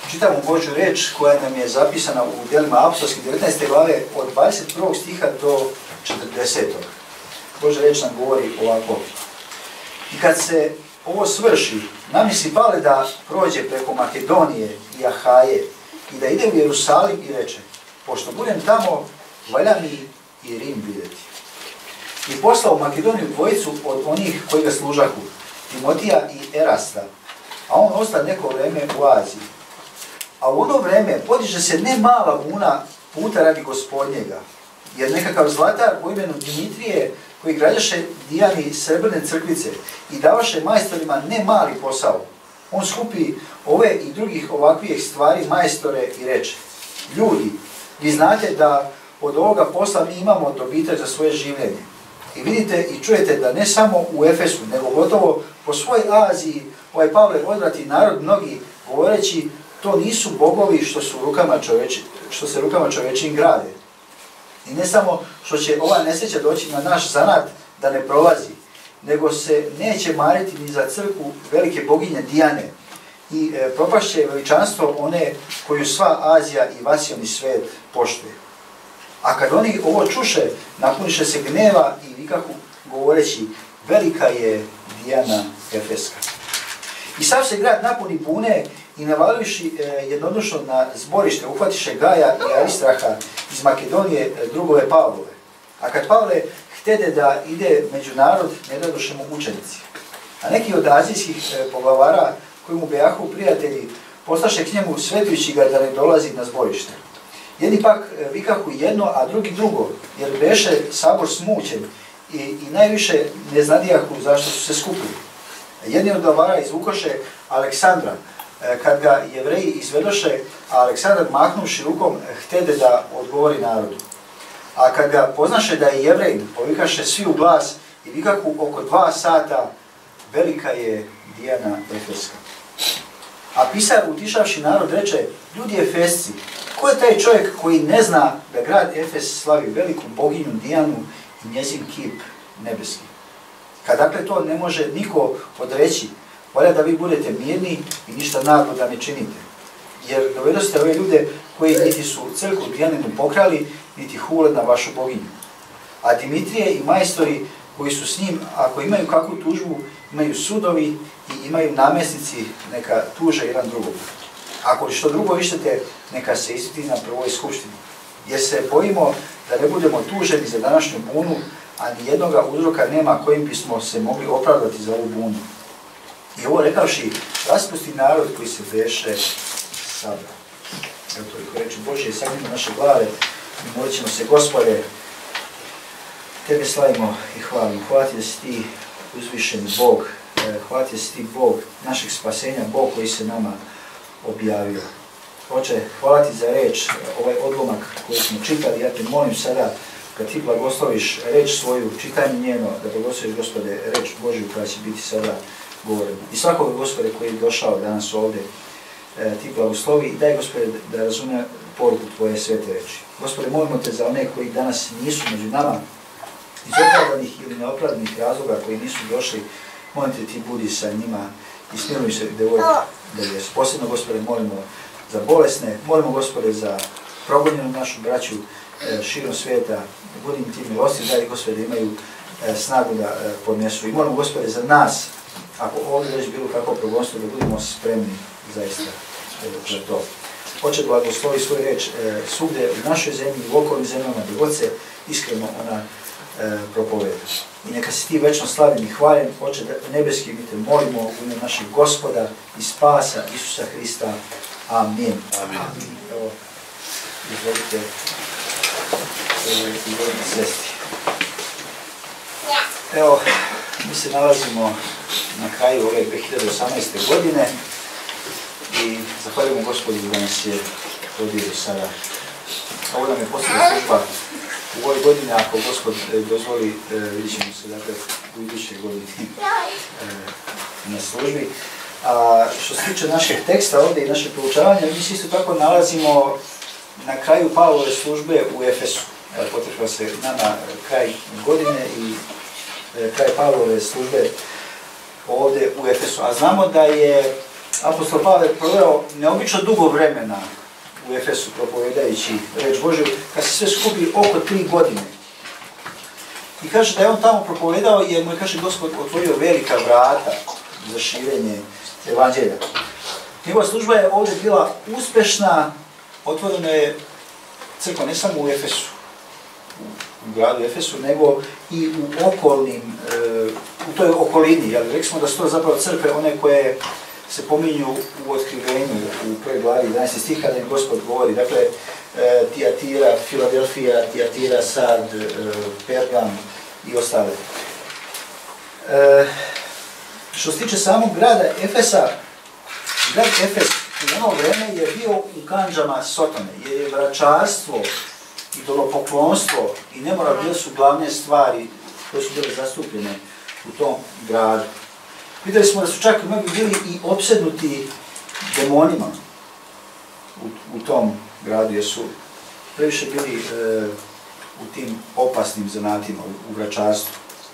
čitamo Božju reč koja nam je zapisana u djelima apostolskih 19. glave od 21. stiha do 40. Božja reč nam govori ovako. I kad se ovo svrši, namisli Pavle da prođe preko Makedonije i Ahaje i da ide u Jerusalim i reče, pošto budem tamo, valja mi i Rim vidjeti. I poslao u Makedoniju dvojicu od onih koji ga služahu, Timotija i Erasta, a on ostao neko vreme u Aziji. A u ono vreme podiže se ne mala buna puta radi Gospodnjega, jer nekakav zlatar po imenu Dimitrije, koji građaše Dijani srebrne crkvice i davaše majstorima ne mali posao, on skupi ove i drugih ovakvih stvari majstore i reče, ljudi, vi znate da od ovoga posla mi imamo dobitak za svoje življenje. I vidite i čujete da ne samo u Efesu, nego gotovo po svoj Aziji ovaj Pavle odvrati narod mnogi, govoreći to nisu bogovi što se rukama čovječim grade. I ne samo što će ova nesreća doći na naš zanat da ne prolazi, nego se neće mariti ni za crkvu velike boginje Dijane i propašće veličanstvo one koju sva Azija i vasioni svet poštuje. A kad oni ovo čuše, napuniše se gneva i vikahu govoreći, velika je Dijana Efeska. I sav se grad napuni bune i navalivši jednodušno na zborište, uhvatiše Gaja i Aristraha iz Makedonije, drugove Pavlove. A kad Pavle htede da ide među narod, ne dadoše mu učenici. A neki od azijskih poglavara koji mu bejahu prijatelji poslaše k njemu svetujući ga da ne dolazi na zborište. Jedni pak vikahu jedno, a drugi drugo, jer beše sabor smućen i najviše ne znadijahu zašto su se skupili. Jedni od glavara izvukoše Aleksandra, kad ga Jevreji izvedoše, a Aleksandar mahnuvši rukom htede da odgovori narodu. A kad ga poznaše da je Jevrejin, povikaše svi u glas i vikahu oko 2 sata, velika je Dijana Efeska. A pisar utišavši narod reče, ljudi Efesci, ko je taj čovjek koji ne zna da grad Efes slavi veliku boginju Dijanu i njezin kip nebeski? Kad dakle to ne može niko odreći, valja da vi budete mirni i ništa naglo da ne činite. Jer dovedoste ove ljude koji niti su crkvu Dijaninu pokrali, niti hule na vašu boginju. A Dimitrije i majstori koji su s njim, ako imaju kakvu tužbu, imaju sudovi i imaju namjesnici, neka tuže jedan drugog. Ako što drugo vištete, neka se izviti na prvoj skupštini. Jer se bojimo da ne budemo tuženi za današnju bunu, a ni jednoga uzroka nema kojim bismo se mogli opravdati za ovu bunu. I ovo rekavši, raspusti narod koji se beše sabra. Evo toliko reči Božje, sagnimo naše glave i molit ćemo se, Gospode, Tebe slavimo i hvalimo. Hvala Ti da si Ti uzvišeni Bog, hvala Ti da si Ti Bog našeg spasenja, Bog koji se nama objavio. Oče, hvala Ti za reč, ovaj odlomak koji smo čitali, ja Te molim sada kad Ti blagosloviš reč svoju, čitajmo njeno, da blagosloviš, Gospode, reč Božju koja će biti sada govorena. I svakog, Gospode, koji je došao danas ovdje, Ti blagoslovi i daj, Gospode, da razumije poruku Tvoje svete reči. Gospode, molimo Te za one koji danas nisu među nama, iz opravdanih ili neopravdanih razloga koji nisu došli, molim Te Ti budi sa njima i smiluj se da jesu. Posebno, Gospode, molimo za bolesne, molimo, Gospode, za progonjenu našu braću širom svijeta, budim Ti milostiv, daj, Gospode, da imaju snagu da podnesu. I molimo, Gospode, za nas, ako ovdje već bilo kako progonstvo, da budemo spremni zaista za to. Oče, blagoslovi svoju reč svugdje u našoj zemlji, u okolnim zemljama, gdje god se iskreno ona propoveda. I neka si Ti večno slavljen i hvaljen, Oče nebeski, mi Te molimo u ime našeg Gospoda i Spasa Isusa Hrista. Amin. Amin. Evo, izvolite sesti. Evo, mi se nalazimo na kraju ove 2018. godine i zahvaljujemo Gospodu da nas je vodio do sada. Ovo nam je posljedna služba u ovoj godini, ako Gospod dozvoli, vidjet ćemo se dakle u idućoj godini na službi. A što se tiče našeg teksta ovdje i našeg proučavanja, mi se isto tako nalazimo na kraju Pavlove službe u Efesu. Potrefila se nama kraj godine i kraj Pavlove službe ovdje u Efesu. A znamo da je apostol Pavle proveo neobično dugo vremena u Efesu propovedajući reč Božju, kad se sve skupi oko 3 godine. I kaže da je on tamo propovedao jer mu je, kaže, Gospod otvorio velika vrata za širenje evanđelja. Njegova služba je ovdje bila uspešna, otvorena je crkva ne samo u Efesu, u gradu Efesu, nego i u okolnim, u toj okolini. Rekli smo da su to zapravo crkve, one koje se pominju u otkrivenju, u prvoj glavi 11. stih, kada im Gospod govori. Dakle, Tijatira, Filadelfija, Tijatira, Sard, Pergam i ostale. Što se tiče samog grada Efesa, grad Efes u ono vreme je bio u kandžama Sotone, jer je vračarstvo, idolopoklonstvo i nemoral bile su glavne stvari koje su bile zastupljene u tom gradu. Vidjeli smo da su čak mnogi bili i opsednuti demonima u tom gradu, jer su previše bili u tim opasnim zanatima, u vračarstvu.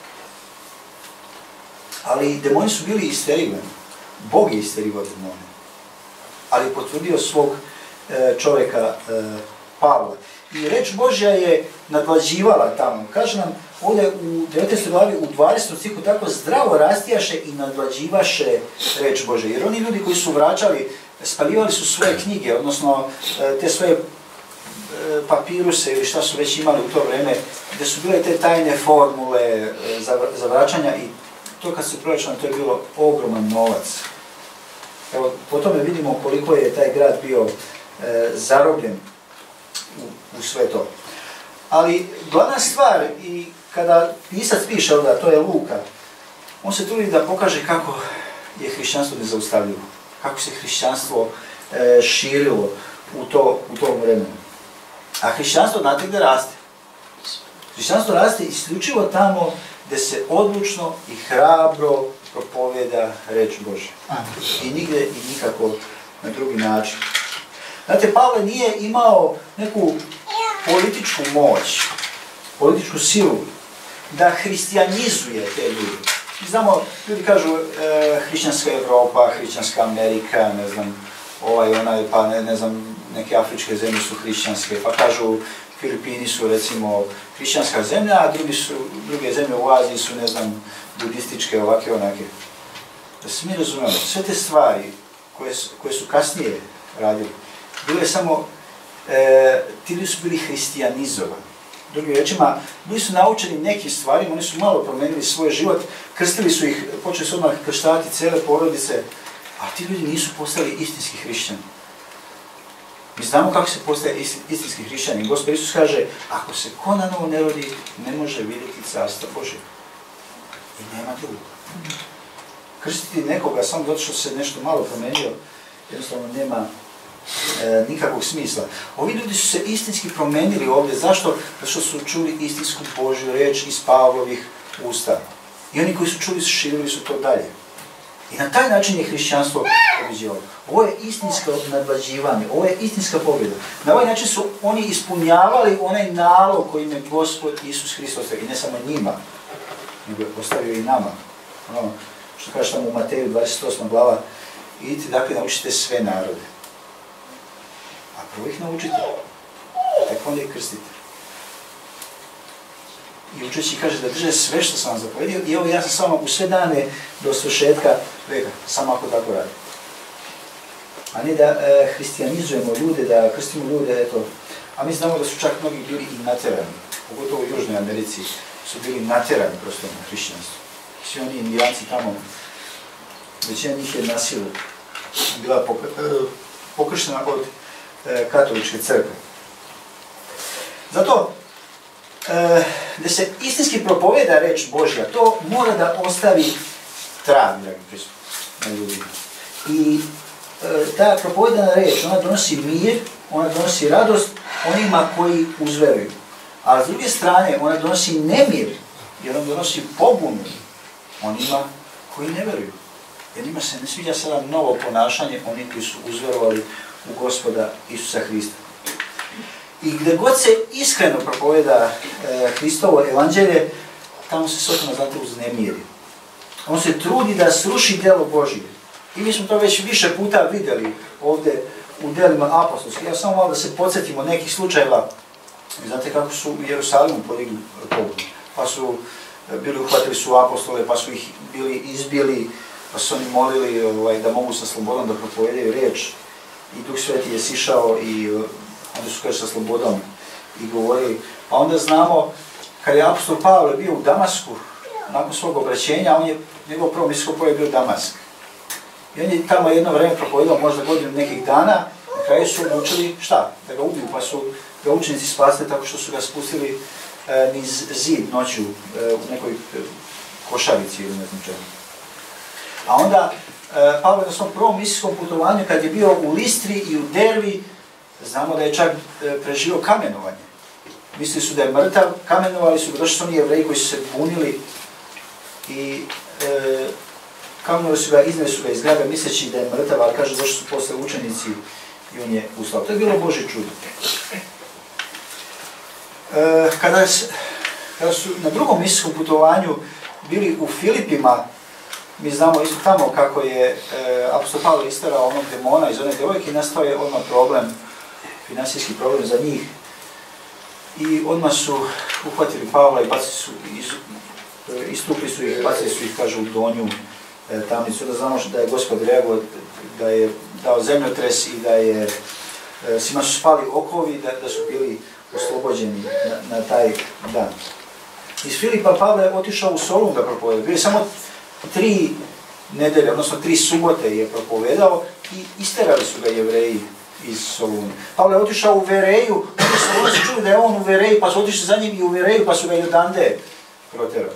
Ali demoni su bili isterivani. Bog je isterivao demone, ali je potvrdio svog čovjeka Pavla. I reč Božja je nadvlađivala tamo. Kaže nam ovdje u 19. glavi u 20. stihu tako zdravo rastijaše i nadvlađivaše reč Božja. Jer oni ljudi koji su vraćali, spaljivali su svoje knjige, odnosno te svoje papiruse ili šta su već imali u to vreme, gdje su bile te tajne formule za vraćanja i to kad se proračunalo, to je bilo ogroman novac. Evo, po tome vidimo koliko je taj grad bio zarobljen u sve to. Ali glavna stvar, i kada pisac piše ovdje, to je Luka, on se trudi da pokaže kako je hrišćanstvo nezaustavljivo, kako se hrišćanstvo širilo u tom vremenu. A hrišćanstvo, znate gdje raste? Hrišćanstvo raste isključivo tamo gdje se odlučno i hrabro propovjeda reč Božja. I nigdje i nikako na drugi način. Znate, Pavle nije imao neku političku moć, političku silu da hristijanizuje te ljude. Mi znamo, ljudi kažu hrišćanska Evropa, hrišćanska Amerika, ne znam, onaj, pa ne znam, neke afričke zemlje su hrišćanske, pa kažu Filipini su recimo hrišćanska zemlja, a druge zemlje u Aziji su, ne znam, budističke, ovake, onake. Da se mi razumemo, sve te stvari koje su kasnije radili, bile samo, ti ljudi su bili hristijanizovani. Drugim rečima, bili su naučeni nekim stvarima, oni su malo promenili svoj život, krstili su ih, počeli su odmah krštati cele porodice, a ti ljudi nisu postali istinski hrišćani. Mi znamo kako se postaje istinski hrišćani. Gospod Isus kaže, ako se ko na novo ne rodi, ne može vidjeti carstvo Božje. I nema drugog. Krstiti nekoga samo zato što se nešto malo promenio, jednostavno nema nikakvog smisla. Ovi ljudi su se istinski promenili ovdje. Zašto? Zato što su čuli istinsku Božju reč iz Pavlovih usta. I oni koji su čuli, širili su to dalje. I na taj način je hrišćanstvo pobeđivalo. Ovo je istinsko nadvlađivanje, ovo je istinska pobjeda. Na ovaj način su oni ispunjavali onaj nalog koji im je Gospod Isus Hristos, i ne samo njima, nego je postavio i nama. Ono što kaže tamo u Mateju 28. glava, idite, dakle, naučite sve narode. A prvo ih naučite, tek onda ih krstite. I učeći kaže da drže sve što sam vam zapovedio i evo ja sam samo u sve dane do svršetka veka, samo ako tako radi. A ne da hristijanizujemo ljude, da krstimo ljude, eto. A mi znamo da su čak mnogi bili i naterani, pogotovo u Južnoj Americi su bili naterani prosto na hrišćanstvo. Svi oni indijanci tamo, većina njih je na silu bila pokrštena od katoličke crkve. Zato, da se istinski propoveda reč Božja, to mora da ostavi trag, dragi prisutni, na ljudima. I ta propovedana reč, ona donosi mir, ona donosi radost onima koji uzveruju. A s druge strane, ona donosi nemir, jer ona donosi pobunu onima koji ne veruju. Jer njima se ne sviđa sada novo ponašanje oni koji su uzverovali u Gospoda Isusa Hrista. I gdje god se iskreno propoveda Hristovo evanđelje, tamo se Sotona zato uznemiri. On se trudi da sruši djelo Božje. I mi smo to već više puta vidjeli ovdje u djelima apostolskih. Ja samo malo da se podsjetimo nekih slučajeva. Znate kako su u Jerusalimu podigli pobunu, pa su uhvatili su apostole, pa su ih bili izbili, pa su oni molili da mogu sa slobodom da propovedaju riječ. I Duh Sveti je sišao i onda su kaže sa slobodom i govorili. Pa onda znamo, kad je apostol Pavle bio u Damasku, nakon svog obraćenja, njegov prvo misko polje je bio Damask. I on je tamo jedno vrijeme propovedao, možda godinu nekih dana, na kraju su odlučili šta? Da ga ubiju, pa su ga učenici spasili tako što su ga spustili niz zid noću u nekoj košarici ili ne znam čemu. A onda Pavle na svom prvom misijskom putovanju, kad je bio u Listri i u Dervi, znamo da je čak preživio kamenovanje. Mislili su da je mrtav, kamenovali su ga, došli su oni Jevreji koji su se bunili i kamenovali su ga, izneli su ga iz grada misleći da je mrtav, ali kaže došli su posle učenici i on je ustao. To je bilo Božje čudo. Kada su na drugom misijskom putovanju bili u Filipima, mi znamo isto tamo kako je apostol Pavle isterao onog demona iz one djevojke i nastao je odmah problem, finansijski problem za njih. I odmah su uhvatili Pavla i istukli su ih, bacili su ih, kaže, u donju tamnicu. Da znamo da je Gospod reagovao, da je dao zemljotres i da je svima su spali okovi, da su bili oslobođeni na taj dan. Iz Filipa Pavle je otišao u Solun da propovedao. Bili samo 3 nedelje, odnosno 3 subote je propovedao i isterali su ga Jevreji iz Soluna. Pavle je otišao u Vereju, oni su čuli da je on u Vereji, pa su otišli za njim i u Vereju, pa su ga i odande proterali.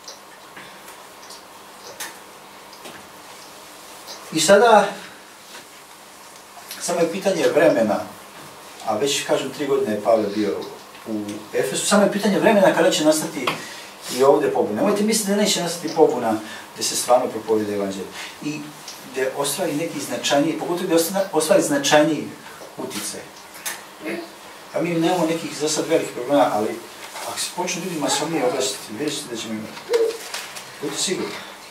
I sada, samo je pitanje vremena, a već, kažem, 3 godine je Pavle bio u Efesu, samo je pitanje vremena kada će nastati i ovdje pobuna. Nemojte misliti da neće nastati pobuna gdje se stvarno propovjeda evanđelje. I gdje ostvari neki značajniji, pogotovo gdje ostvari značajniji utjecaj. A mi nemamo nekih za sad velikih problema, ali ako se počnu ljudi masovnije oblasiti, vidjet ćete da ćemo imati. Budite sigurni.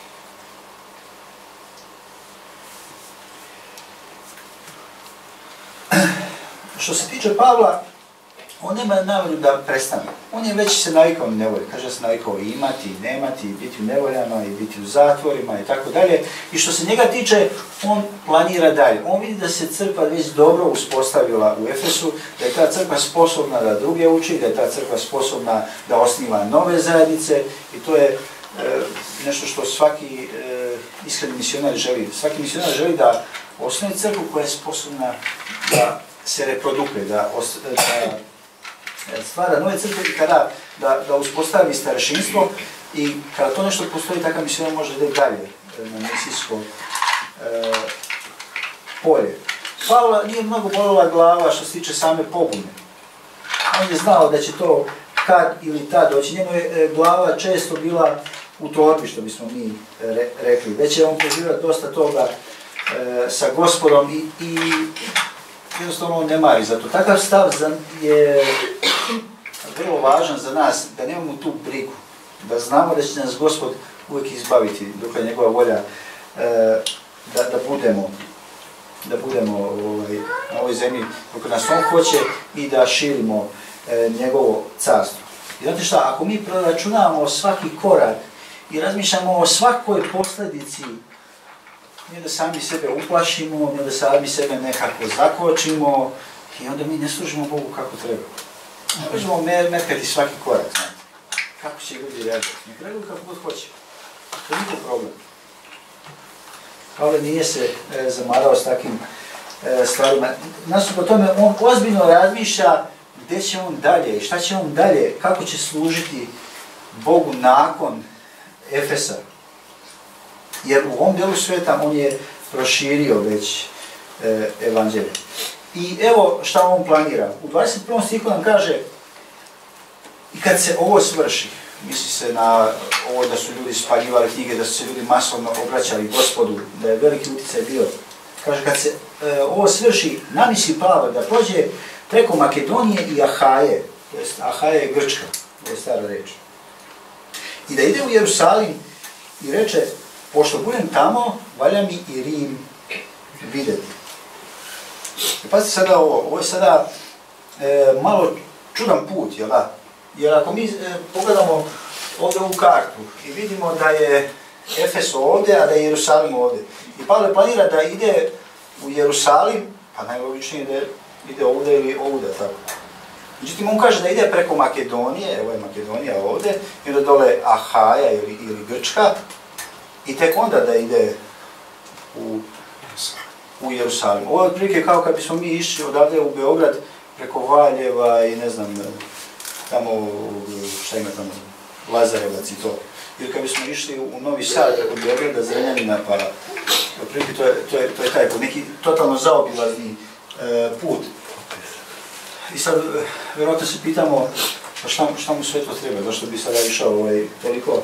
Što se tiče Pavla, on nema namjeru da prestane. On je već se navikao na nevolje. Kaže se navikao i imati, i nemati, i biti u nevoljama, i biti u zatvorima, i tako dalje. I što se njega tiče, on planira dalje. On vidi da se crkva već dobro uspostavila u Efesu, da je ta crkva sposobna da druge uči, da je ta crkva sposobna da osniva nove zajednice. I to je nešto što svaki iskreni misionar želi. Svaki misionar želi da osnovi crkvu koja je sposobna da se reprodukuje, da stvara nove crkve i kada da uspostavi starešinstvo i kada to nešto postoji, takav misionar može da dalje na misijsko polje. Pavla nije mnogo bolela glava što se tiče same pobune. On je znao da će to kad ili tad doći. Njemu je glava često bila u torbi, što bismo mi rekli. Već je on preživio dosta toga sa Gospodom i jednostavno on ne mari za to. Takav stav je vrlo važan za nas, da nemamo tu brigu, da znamo da će nas Gospod uvijek izbaviti, dok je njegova volja da budemo na ovoj zemlji, dok nas on hoće i da širimo njegovo carstvo. I znate šta, ako mi proračunamo svaki korak i razmišljamo o svakoj posljedici, mi da sami sebe uplašimo, mi da sami sebe nekako zakočimo i onda mi ne služimo Bogu kako treba. Ne možemo merkati svaki korak, znate. Kako će ljudi reagirati? Ne reaguju kako god hoće. To je njihov problem. Pavle nije se zamarao s takvim stvarima. Nasuprot tome, on ozbiljno razmišlja gdje će on dalje i šta će on dalje, kako će služiti Bogu nakon Efesa. Jer u ovom dijelu sveta on je proširio već evanđelje. I evo šta on planira. U 21. stihu nam kaže i kad se ovo svrši, misli se na ovo da su ljudi spaljivali knjige, da su se ljudi masovno obraćali Gospodu, da je veliki utjecaj bio. Kaže kad se ovo svrši, namisli Pavle da prođe preko Makedonije i Ahaje, to jest Ahaje je Grčka, to je stara reč. I da ide u Jerusalim i reče, pošto budem tamo, valja mi i Rim vidjeti. Pazite sada ovo je sada malo čudan put, jel da? Jer ako mi pogledamo ovdje ovu kartu i vidimo da je Efeso ovdje, a da je Jerusalim ovdje. I Pavle planira da ide u Jerusalim, pa najlogičnije da ide ovdje ili ovdje, tako. Međutim, on kaže da ide preko Makedonije, evo je Makedonija ovdje, i onda dole Ahaja ili Grčka, i tek onda da ide u Jerusalim. Ovo je otprilike kao kad bismo mi išli odavde u Beograd preko Valjeva i ne znam, tamo, šta ima tamo, Lazarevac i to. Ili kad bismo išli u Novi Sad preko Beograda, Zrenjanina, pa otprilike to je taj put, neki totalno zaobilazni put. I sad, vjerojatno se pitamo, pa šta mu sve to treba, zašto bi sada išao toliko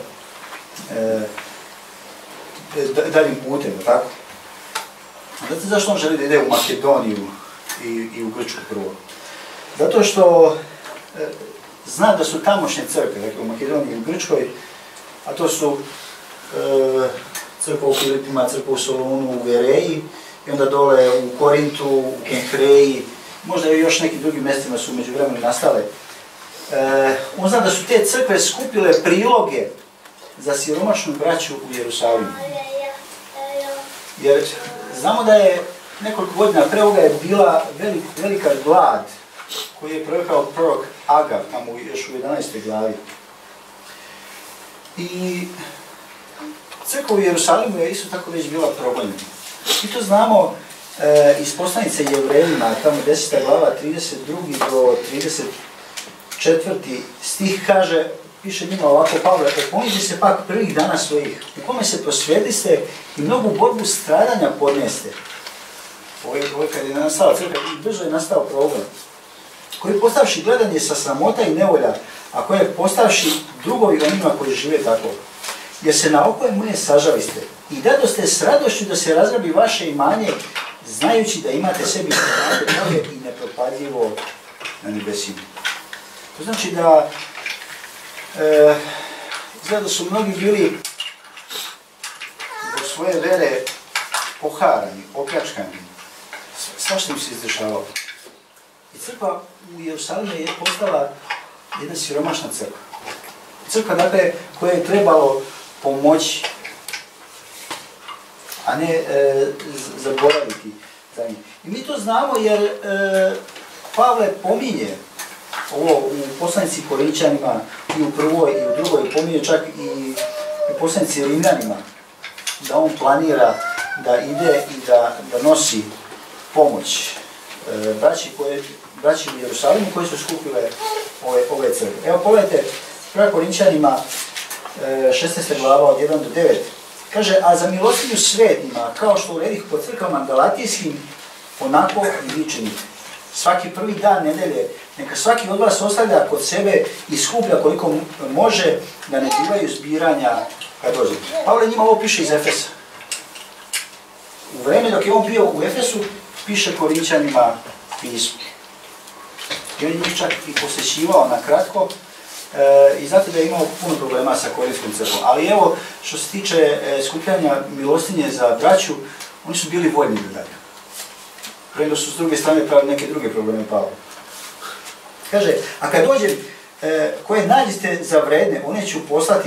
daljim putem, tako? Znate zašto on želi da ide u Makedoniju i u Grčku prvo? Zato što zna da su tamošnje crkve, dakle u Makedoniji i u Grčkoj, a to su crkva u Filipima, crkva u Solunu, u Vereji, i onda dole u Korintu, u Kenhreji, možda i još nekim drugim mjestima su među vremenu nastale. On zna da su te crkve skupile priloge za siromašnu braću u Jerusalimu. Jer znamo da je nekoliko godina pre ovoga je bila velika glad koji je prorokao prorok Agav, tamo još u 11. glavi. I crkva u Jerusalimu je isto tako već bila progonjena. I to znamo iz poslanice Jevrejima, tamo 10. glava, 32. do 34. stih kaže, piše njima ovako, Pavle, opomnite se pak prvih dana svojih, u kome se prosvjediste i mnogu borbu stradanja podneste. Ovo je kad je nastala crkva i brzo je nastao problem, koji postavši gledanje sa sramota i nevolja, a koje postavši drugovi onima koji žive tako. Jer se na okoje moje sažaliste i dadoste s radošću da se razgrabi vaše imanje, znajući da imate sebi noge i nepropadljivo na nebesima. To znači da izgleda da su mnogi bili zbog svoje vere poharani, opljačkani. Svašta im se izdešavalo. I crkva u Jerusalimu je postala jedna siromašna crkva. Crkva, dakle, koja je trebalo pomoći, a ne zaboraviti za njih. I mi to znamo jer Pavle pominje ovo u poslanici Korinčanima i u prvoj i u drugoj, pominje čak i u poslanici Rimljanima, da on planira da ide i da nosi pomoć braći u Jerusalimu koji su skupile ove crkve. Evo pogledajte, prva Korinčanima 16. glava od 1 do 9. Kaže, a za milostinju svetima, kao što uredih po crkvama galatijskim, onako i vi činite. Svaki prvi dan nedelje, neka svaki od vas ostavlja kod sebe i skuplja koliko može, da ne bivaju zbiranja kad dođe. Pavle njima ovo piše iz Efesa. U vreme dok je on bio u Efesu, piše Korinčanima pismo. I on je njih čak i posjećivao na kratko i znate da je imao puno problema sa Korintskom crkvom. Ali evo, što se tiče skupljanja milostinje za braću, oni su bili voljni da daju. Premda su s druge strane pravili neke druge probleme Pavla. Kaže, a kad dođem, koje nađete za vredne, one ću poslati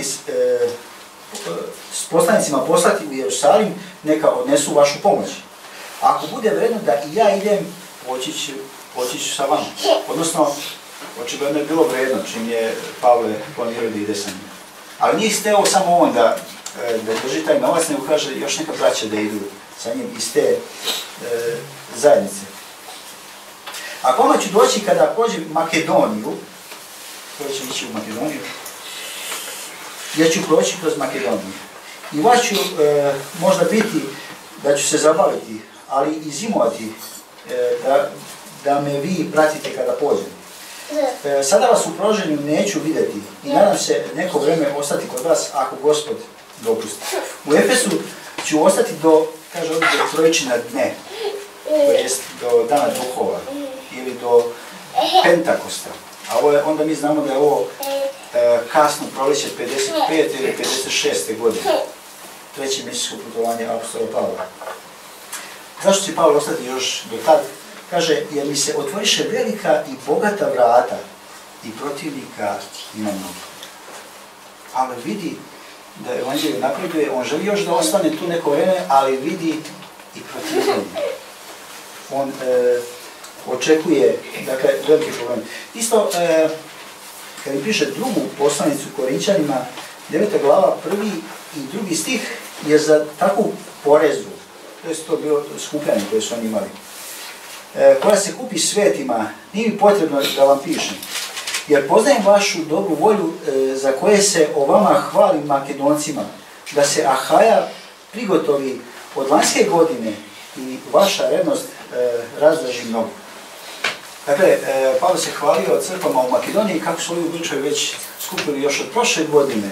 s poslanicima poslati u Jerusalim, neka odnesu vašu pomoć. Ako bude vredno da i ja idem, poći ću sa vama. Odnosno, očigledno je bilo vredno čim je Pavle planirao da ide sa njim. Ali nije steo samo on da drži taj novac, nego kaže još neka braća da idu sa njim iz te zajednice. A kome ću doći kada prođem Makedoniju, koja će ići u Makedoniju, ja ću proći kroz Makedoniju. I vas ću možda biti da ću se zabaviti, ali i zimovati, da me vi pratite kada pođem. Sada vas u proženju neću vidjeti i nadam se neko vreme ostati kod vas ako Gospod dopusti. U Efesu ću ostati do, kaže ovdje, do Trojčina dne, to jest do Dana duhova ili do Pentakosta. A ovo je, onda mi znamo da je ovo kasno proljeće 55. ili 56. godine. treće misijsko putovanje apostola Pavla. Zašto će Pavle ostati još do tad? Kaže, jer mi se otvoriše velika i bogata vrata i protivnika ima mnogo. Pavle vidi da evanđelje napreduje, on želi još da ostane tu neko vreme, ali vidi i protivljenje. On očekuje, dakle, veliki problem. Isto, kad mi piše drugu poslanicu Korinčanima, 9. glava, 1. i 2. stih je za takvu porezu, to je to bilo skupljanje koje su oni imali, koja se kupi svetima, nije mi potrebno da vam pišem, jer poznajem vašu dobru volju za koje se o vama hvali Makedoncima, da se Ahaja prigotovi od lanjske godine i vaša revnost razdraži mnogo. Dakle, Pavle se hvalio crkvama u Makedoniji kako su ovi običaji već skupili još od prošle godine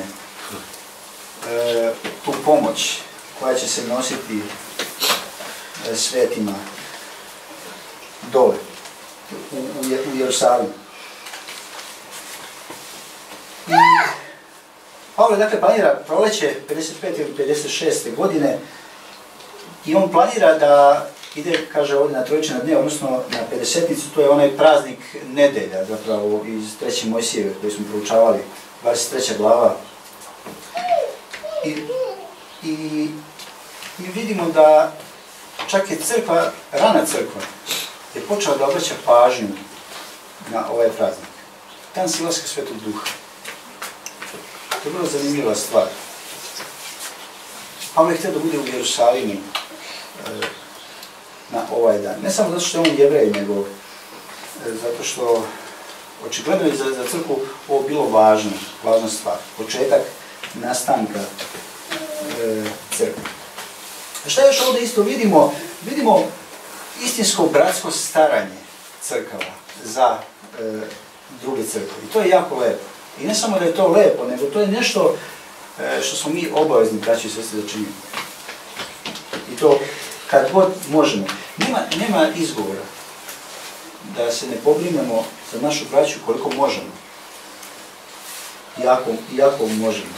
tu pomoć koja će se nositi svetima dole u Jerusalimu. I Pavle dakle planira proleće 55. ili 56. godine i on planira da ide, kaže ovdje, na trojične dne, odnosno na 50-nicu, to je onaj praznik nedelja, zapravo iz 3. Mojsijeve koji smo proučavali, 23. glava. I mi vidimo da čak je crkva, rana crkva, je počela da obraća pažnju na ovaj praznik. Dan silaska Svetog Duha. To je vrlo zanimljiva stvar. Pavle je htio da bude u Jerusalimu na ovaj dan. Ne samo zato što je on Jevrej, nego zato što očigledno je za crkvu ovo bilo važna stvar. Početak nastanka crkve. Šta još ovdje isto vidimo? Vidimo istinsko bratsko staranje crkava za druge crkve. I to je jako lepo. I ne samo da je to lepo, nego to je nešto što smo mi obavezni, braći i sestre, da činimo. I to kad god možemo. Nema izgovora da se ne pobrinemo za našu braću koliko možemo. Jako možemo.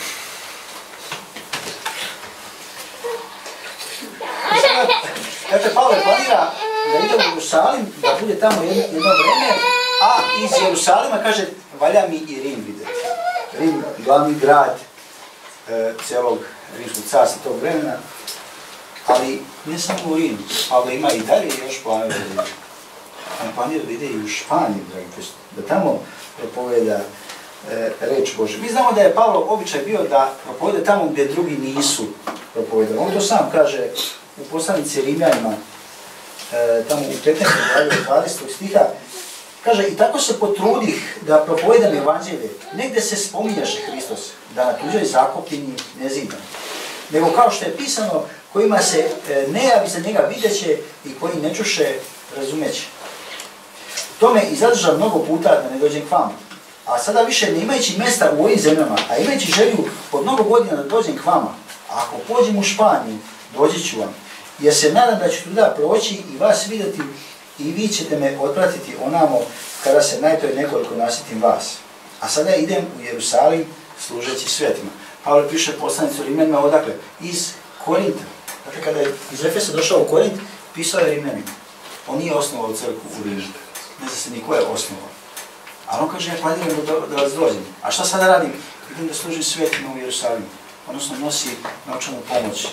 Dakle, Pavle planira da ide u Jerusalim, da bude tamo jedno vreme, a iz Jerusalima, kaže, valja mi i Rim vidjeti. Rim, glavni grad cijelog rimskog carstva tog vremena, ali ne samo u Rimu, Pavle ima i dalje još planira da ide. On planira da ide i u Španiju, da tamo propoveda reč Božja. Mi znamo da je Pavlo običaj bio da propoveda tamo gdje drugi nisu propovedali. On to sam kaže u poslanici Rimljanima, tamo u 15. glavi 20. stiha, kaže, i tako se potrudih da propovedam evanđelje, negdje se spominjaše Hristos, da na tuđoj zakopljeni ne zidam. Nego kao što je pisano, kojima se ne javi za njega videće i koji ne čuše razumeće. To me i zadrža mnogo puta da ne dođem k vama. A sada više ne imajući mjesta u ovim zemljama, a imajući želju od mnogo godina da dođem k vama, a ako pođem u Španiju, doći ću vam, jer se nadam da ću tuda proći i vas vidjeti i vi ćete me otpratiti onamo kada se najprije nekoliko nasjetim vas. A sada idem u Jerusalim služeći svetima. Pavle piše poslanicu Rimljanima odakle? Iz Korinta. Dakle, kada je iz Efesa došao u Korint, pisao je Rimljanima. On nije osnovao crkvu u Rimu. Ne zna se ni ko je osnovao. Ali on kaže, ja planiram da vas dođem. A šta sada radim? Idem da služim svetima u Jerusalimu. Odnosno nosi novčanu pomoć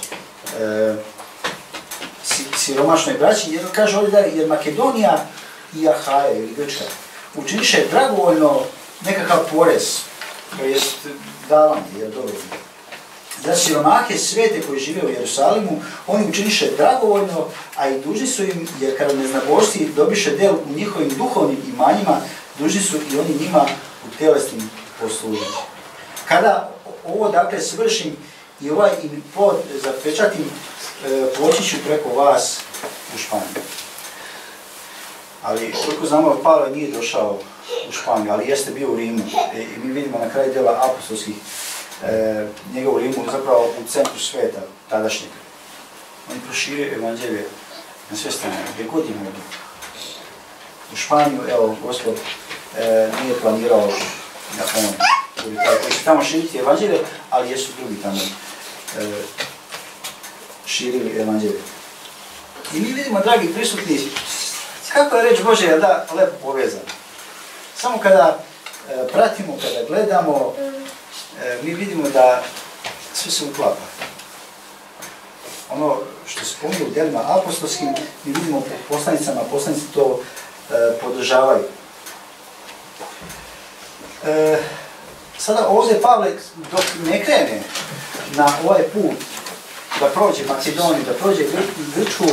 siromašnoj braći, jer kaže ovdje da je Makedonija i Ahaja ili Grčka učiniše dragovoljno nekakav porez, to jest davanje, jer dobro. Za siromake svete koji žive u Jerusalimu, oni učiniše dragovoljno, a i dužni su im, jer kada neznabošci dobiše del u njihovim duhovnim imanjima, dužni su i oni njima u telesnim poslužiti. Kada ovo dakle svršim i ovaj im plod zapečatim, poći ću preko vas u Španiju. Ali koliko znamo, Pavle nije došao u Španiju, ali jeste bio u Rimu. I mi vidimo na kraju djela apostolskih njega u Rimu, zapravo u centru sveta tadašnjeg. On proširio evanđelje na sve strane, gdje god je mogu. U Španiju, evo, Gospod nije planirao da on koji će tamo širiti evanđelje, ali jesu drugi tamo širili evanđelje. I mi vidimo, dragi prisutni, kako je reč Božja, da, lepo povezana. Samo kada pratimo, kada gledamo, mi vidimo da sve se uklapa. Ono što se spominje u djelima apostolskim, mi vidimo po poslanicama, poslanici to podržavaju. Sada ovdje Pavle, dok ne krene na ovaj put, da prođe Makedoniju, da prođe Grčku,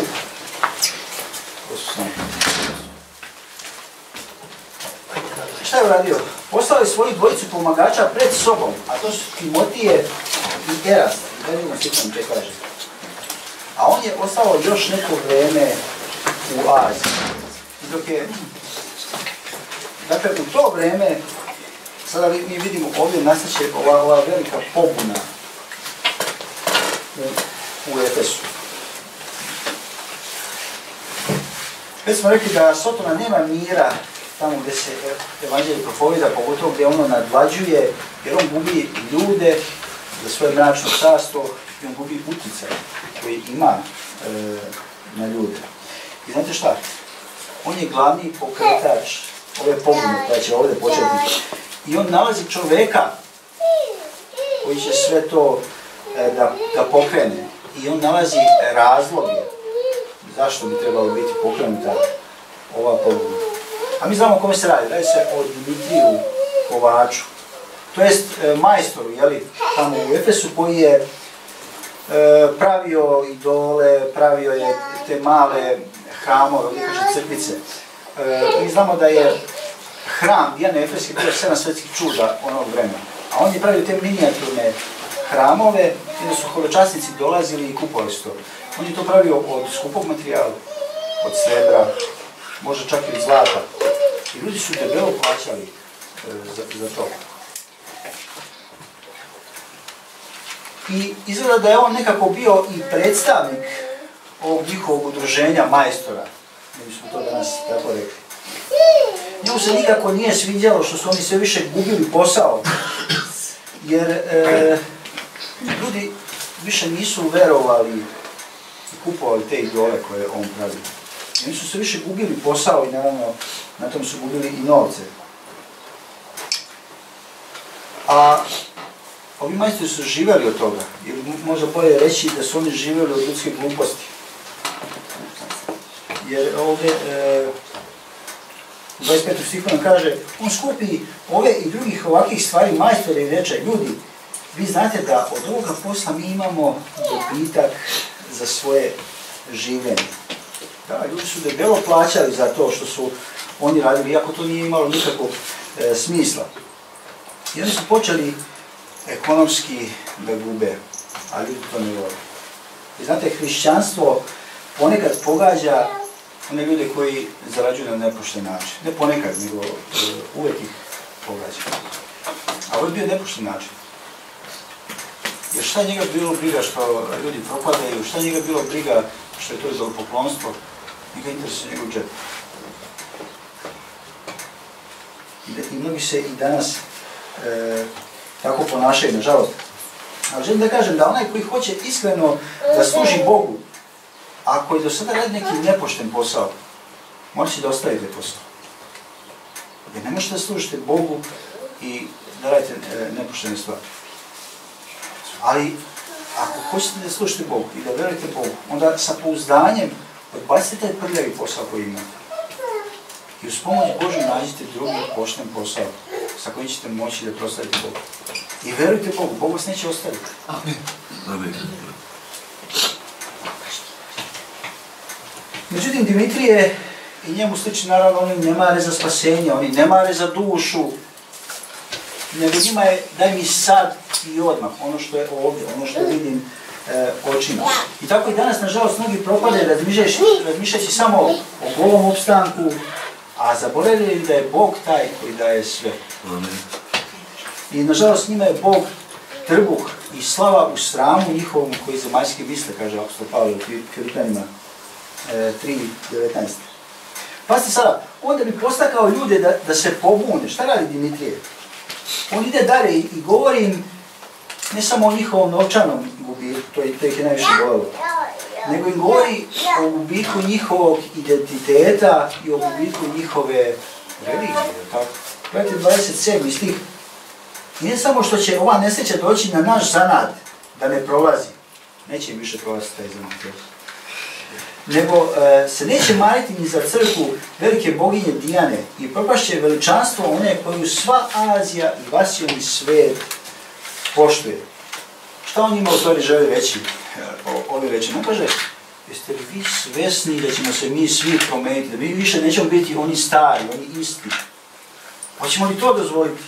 šta je uradio? Poslao je svoju dvojicu pomagača pred sobom, a to su Timotije i Erast. Da vidimo slično te kaže. A on je ostao još neko vreme u Aziji. I dok je, dakle, u to vreme, sada mi vidimo ovdje nastaće ova velika pobuna u Efesu. Već smo rekli da Sotona nema mira tamo gdje se evanđelje propovjeda, pogotovo gdje ono nadvlađuje, jer on gubi ljude za svoje mračno carstvo i on gubi utjecaj koji ima na ljude. I znate šta? On je glavni pokretač ove pobune koja će ovdje početi. I on nalazi čovjeka koji će sve to da pokrene. I on nalazi razloge zašto bi trebalo biti pokrenuta ova pobuna. A mi znamo o kome se radi. Radi se o Dimitriju Kovaču. To jest majstoru, jeli, tamo u Efesu, koji je pravio idole, pravio je te male hramove, ovdje kaže crkvice. Mi znamo da je hram Dijane Efeske bio 7 svjetskih čuda onog vremena. A on je pravio te minijaturne hramove gdje su holočasnici dolazili i kupovali su to. On je to pravio od skupog materijala, od srebra, možda čak i od zlata. I ljudi su debelo plaćali za to. I izgleda da je on nekako bio i predstavnik ovog njihovog udruženja majstora. Mi smo to danas tako rekli. Njemu se nikako nije sviđalo što su oni sve više gubili posao. Jer ljudi više nisu verovali i kupovali te idole koje on pravi. Oni su sve više gubili posao i naravno na tom su gubili i novce. A ovi majstori su živjeli od toga, ili možda bolje reći da su oni živjeli od ljudske gluposti. Jer ovdje u 25. stihu nam kaže, on skupi ove i drugih ovakvih stvari majstori i reče, ljudi, vi znate da od ovoga posla mi imamo dobitak za svoje življenje. Da, ljudi su debelo plaćali za to što su oni radili, iako to nije imalo nikakvog smisla. I oni su počeli ekonomski da gube, a ljudi to ne vole. I znate, hrišćanstvo ponekad pogađa one ljude koji zarađuju na nepošten način. Ne ponekad, nego uvijek ih pogađa. A ovo je bio nepošten način. Jer šta njega bilo briga što ljudi propadaju, šta njega bilo briga što je to idolopoklonstvo, njega interesuje njegov džep. I mnogi se i danas tako ponašaju, nažalost. Ali želim da kažem da onaj koji hoće iskreno da služi Bogu, ako je do sada radi neki nepošten posao, mora će da ostavite posao. Jer ne možete da služite Bogu i da radite nepoštene stvari. Ali ako hoćete da služite Bogu i da verujete Bogu, onda sa pouzdanjem odbacite taj prljavi posao koji imate. I uz pomoć Božju nađite drugi pošten posao sa kojim ćete moći da proslavite Bogu. I verujte Bogu, Bog vas neće ostaviti. Amen. Amen. Međutim, Dimitrije i njemu slični, naravno, oni ne mare za spasenje, oni ne mare za dušu, nego njima je daj mi sad i odmah, ono što je ovdje, ono što vidim očima. I tako i danas, nažalost, mnogi propade razmišljajući samo o golom opstanku, a zaboravljaju da je Bog taj koji daje sve. Amen. I nažalost njima je Bog trbuh i slava u sramu njihovom koji zemaljski misle, kaže apostol Pavle u Filipanima 3.19. Pazite sada, onda bi postakao ljude da se pobune. Šta radi Dimitrije? On ide dalje i govori im ne samo o njihovom novčanom gubitku, to ih je najviše bolelo, nego im govori o gubitku njihovog identiteta i o gubitku njihove religije, tako? Gledajte 27. stih. Nije samo što će ova nesreća doći na naš zanat, da ne prolazi. Neće više prolaziti taj zanat. Nego se neće mariti ni za crkvu velike boginje Dijane i propašće veličanstvo one koju sva Azija i vasioni svet poštuje. Šta on njima u stvari želi reći? Ovi reći, ne kaže, jeste li vi svesni da ćemo se mi svi promeniti, da mi više nećemo biti oni stari, oni isti. Hoćemo li to dozvoliti?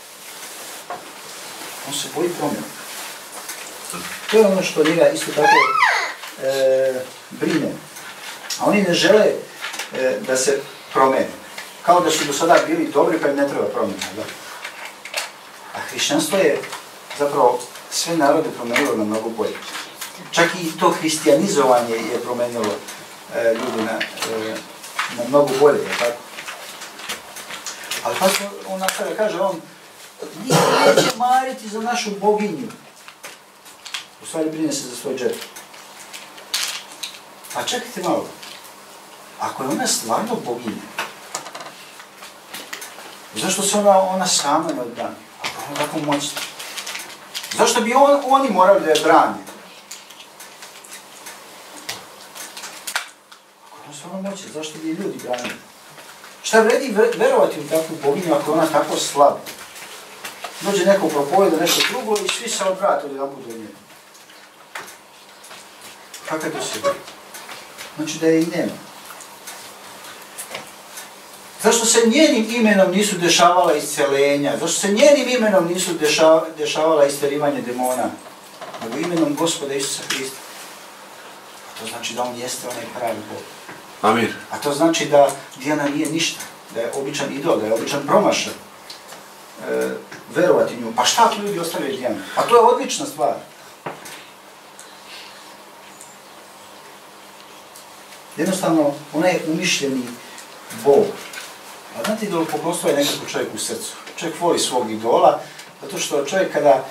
On se boji promjena. To je ono što njega isto tako brine. A oni ne žele da se promene. Kao da su do sada bili dobri pa im ne treba promjena. Da? A hrišćanstvo je zapravo sve narode promenilo na mnogo bolje. Čak i to hristijanizovanje je promenilo ljudi na mnogo bolje. Tako? Ali pa on nastavlja, kaže on, niko neće mariti za našu boginju. U stvari brine se za svoj džep. Pa čekajte malo. Ako je ona stvarno boginja, zašto se ona sama ne odbrani? Ako je ona tako moćna? Zašto bi oni morali da je brane? Ako je ona stvarno moćna, zašto bi je ljudi branili? Šta vredi verovati u takvu boginju ako je ona tako slaba? Dođe neko propoveda nešto drugo i svi se odvrate od jedan put do njega. Kako je to sve? Znači da je i nema. Zašto se njenim imenom nisu dešavala isceljenja? Zašto se njenim imenom nisu dešavala isterivanje demona? Nego imenom Gospoda Isusa Hrista. A to znači da on jeste onaj pravi Bog. Amir. A to znači da Dijana nije ništa. Da je običan idol, da je običan promašaj. Verovati nju. Pa šta tu ljudi ostavljaju Dijanu? A to je odlična stvar. Jednostavno, ona je umišljeni Bog. A znate, idolopoklostvo je nekako čovjek u srcu. Čovjek voli svog idola, zato što čovjek kada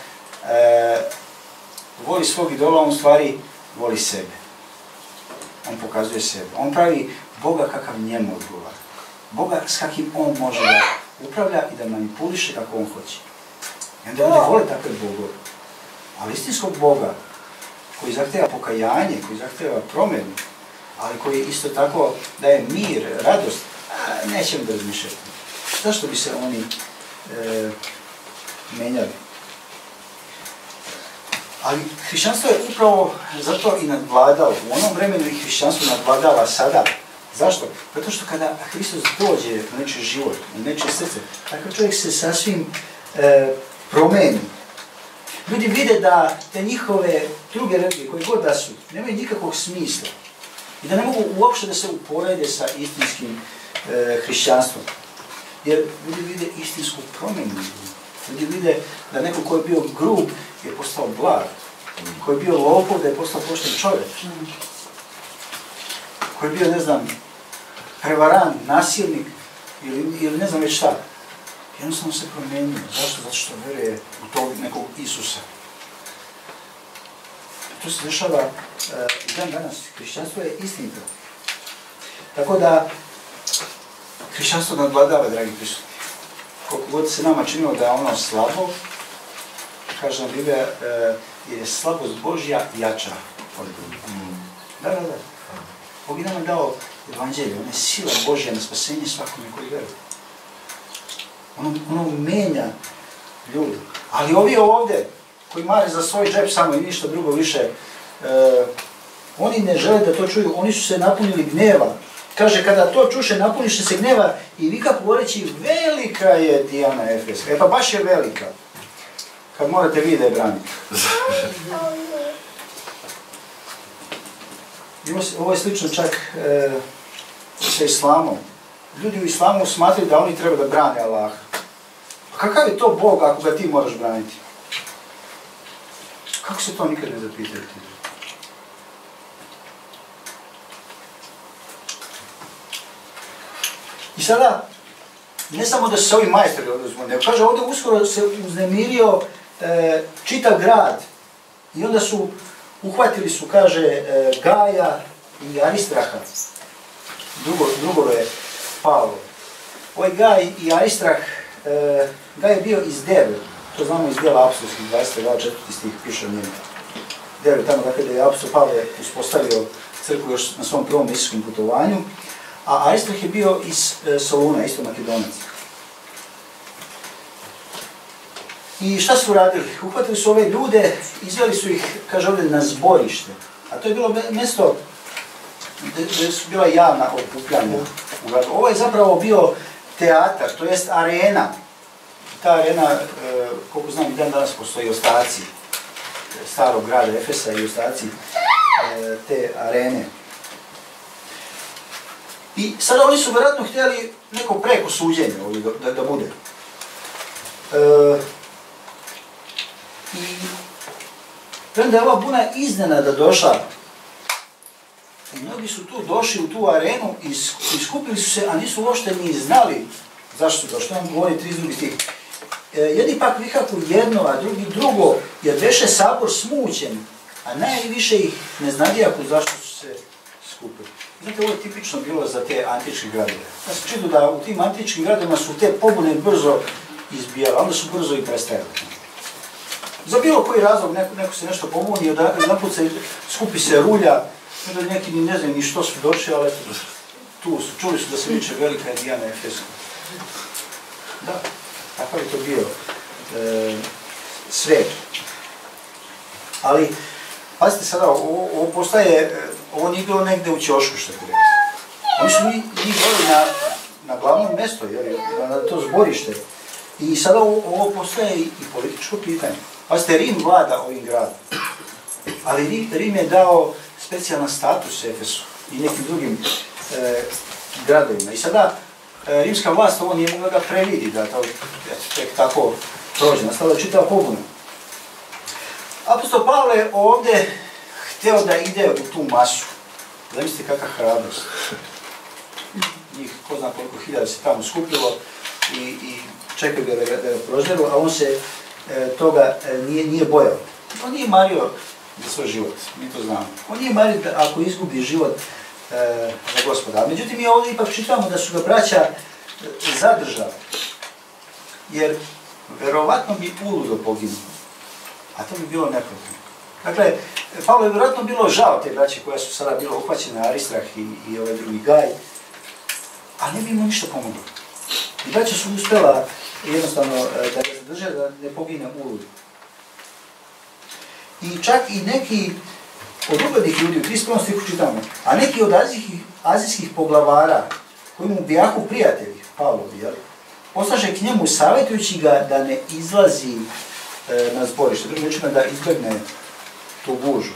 voli svog idola, on u stvari voli sebe. On pokazuje sebe. On pravi Boga kakav njemu odgovara. Boga s kakvim on može da upravlja i da manipuliše kako on hoće. I onda ljudi vole takve bogove. Ali istinskog Boga, koji zahteva pokajanje, koji zahteva promjenu, ali koji isto tako daje mir, radost, nećemo da razmišljati. Zašto bi se oni menjali? Ali hrišćanstvo je upravo zato i nadvladalo. U onom vremenu i hrišćanstvo nadvladava sada. Zašto? Zato što kada Hristos dođe u nečiji život, u nečije srce, takav čovjek se sasvim promeni. Ljudi vide da te njihove druge religije, koje god da su, nemaju nikakvog smisla. I da ne mogu uopšte da se uporede sa istinskim hrišćanstvom. Jer ljudi vide istinsku promjenu. Ljudi vide da neko ko je bio grub je postao blag. Ko je bio lopov da je postao pošten čovjek. Ko je bio, ne znam, prevaran, nasilnik ili ne znam već šta. Jednostavno se promijenio. Zašto? Zato što veruje u tog nekog Isusa. To se dešava i dan danas. Hrišćanstvo je istinito. Tako da, hrišćanstvo nadvladava, dragi prisutni. Koliko god se nama činilo da je ono slabo, kaže nam Biblija, jer je slabost Božja jača od drugih. Da. Bog je nama dao evanđelje, ona je sila Božja na spasenje svakome koji veruje. Ono menja ljudi. Ali ovi ovdje, koji mare za svoj džep samo i ništa drugo više, oni ne žele da to čuju, oni su se napunili gneva. Kaže, kada to čuše, napuniše se gneva i vika govoreći, velika je Dijana Efeska. Pa baš je velika. Kad morate vi da je branite. Ovo je slično čak sa islamom. Ljudi u islamu smatraju da oni treba da brane Allaha. Pa kakav je to Bog ako ga ti moraš braniti? Kako se to nikad ne zapitaju ti? I sada, ne samo da se ovi majstori oduzmu, nego kaže ovdje uskoro se uznemirio čitav grad. I onda su uhvatili su, kaže, Gaja i Aristraha. Drugo je Pavlo. Ovaj Gaj i Aristrah, Gaj je bio iz Derbe, to znamo iz dijela apostolskih 24. stih piše o njemu. Derbe, tamo dakle da je apostol Pavle uspostavio crkvu još na svom prvom misionskom putovanju, a Aristrah je bio iz Soluna, isto Makedonac. I šta su radili? Uhvatili su ove ljude, izveli su ih, kaže ovdje, na zborište. A to je bilo mjesto gdje su bila javna okupljanja. Ovo je zapravo bio teatar, to jest arena. Ta arena, koliko znam, i dan danas postoji ostaci starog grada Efesa i ostaci te arene. I sada oni su vjerojatno htjeli neko preko suđenje da bude. I premda je ova buna iznenada došla, i mnogi su tu došli u tu arenu i skupili su se, a nisu uopšte ni znali zašto su došli. On govori 32. stih. Jedni pak vikaku jedno, a drugi drugo, jer beše sabor smućen, a najviše ih ne znadijaku zašto su se skupili. Znate, ovo je tipično bilo za te antičke gradove. Ja sam čitao da u tim antičkim gradovima su te pobune brzo izbijale, onda su brzo i prestajale. Za bilo koji razlog neko se nešto pobuni, jedanput se skupi se rulja, onda neki ne znaju ni što su došli, ali tu su, čuli su da se viče velika Dijana Efeska. Da, tako je to bio svet. Ali, pazite sada, ovo postaje, ovo nije bilo negde u ćošku, što bi rekli. Oni su njih gledali na glavnom mjestu, na to zborište. I sada ovo postaje i političko pitanje. Pazite, Rim vlada ovim gradom, ali Rim je dao specijalan status Efesu i nekim drugim gradovima. I sada rimska vlast ovo nije mogla da previdi, da to tek tako prođe. Nastala je čitava pobuna. Apostol Pavle je ovdje htio da ide u tu masu. Zamislite kakva hrabrost. Njih, ko zna koliko hiljada se tamo skupilo i čekaju ga da ga prožderu, a on se toga nije bojao. On nije mario za svoj život, mi to znamo. On nije mario ako izgubi život za Gospoda. Međutim, mi ovdje ipak čitamo da su ga braća zadržali, jer verovatno bi uludo poginuo, a to bi bilo neprotivno. Dakle, Pavlo je vjerojatno bilo žao te braće koja su sada bilo uhvaćene, Aristrah i ovaj drugi Gaj, a ne bi mu ništa pomoglo. I braća su uspjela jednostavno da ga zadrže, da ne pogine uludo. I čak i neki od uglednih ljudi, u 31. stihu čitamo, a neki od azijskih poglavara, koji mu bijahu prijatelji, Pavlovi, poslaže k njemu savjetujući ga da ne izlazi na zborište, drugim rečima da izbjegne tu gužu.